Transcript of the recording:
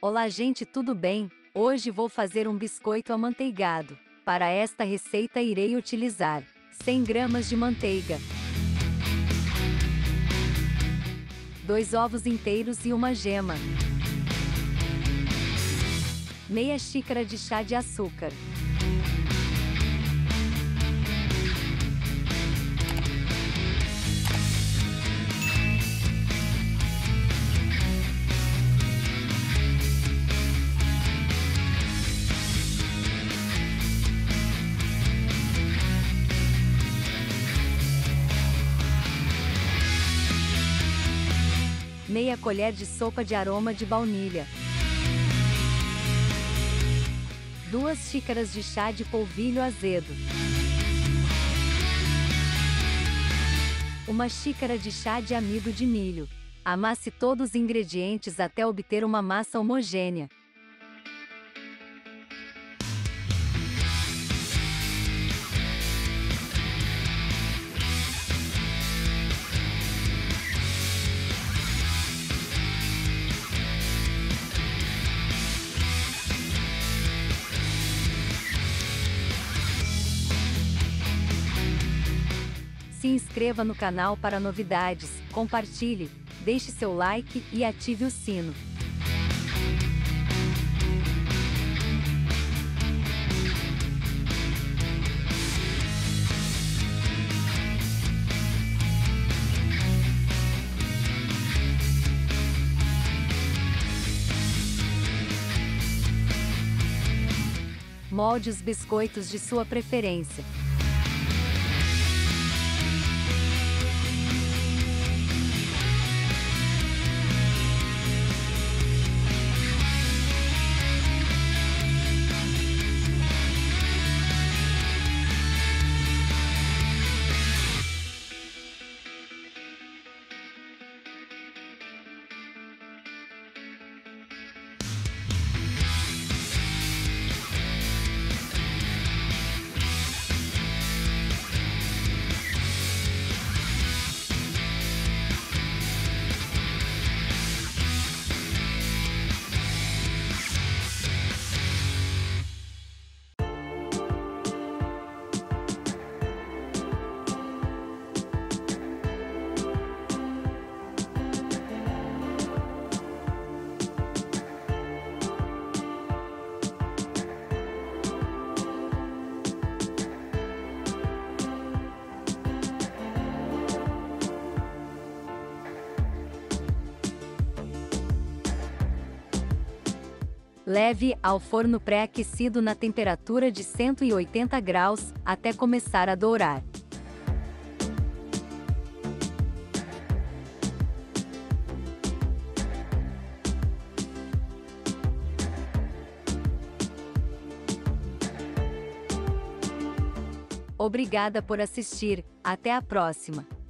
Olá gente, tudo bem? Hoje vou fazer um biscoito amanteigado. Para esta receita irei utilizar 100 gramas de manteiga, 2 ovos inteiros e uma gema, meia xícara de chá de açúcar, meia colher de sopa de aroma de baunilha, 2 xícaras de chá de polvilho azedo, 1 xícara de chá de amido de milho. Amasse todos os ingredientes até obter uma massa homogênea. Se inscreva no canal para novidades, compartilhe, deixe seu like e ative o sino. Molde os biscoitos de sua preferência. Leve ao forno pré-aquecido na temperatura de 180 graus, até começar a dourar. Obrigada por assistir, até a próxima!